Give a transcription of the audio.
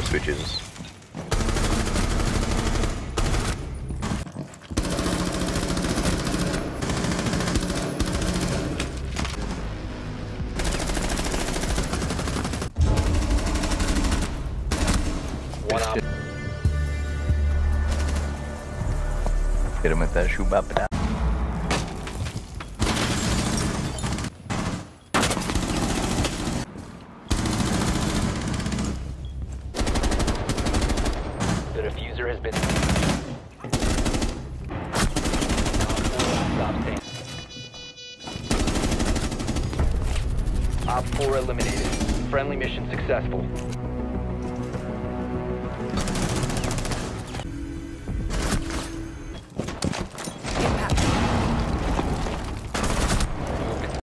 switches. One op. Hit him with that shoe bop down. The diffuser has been. Op 4 eliminated. Friendly mission successful.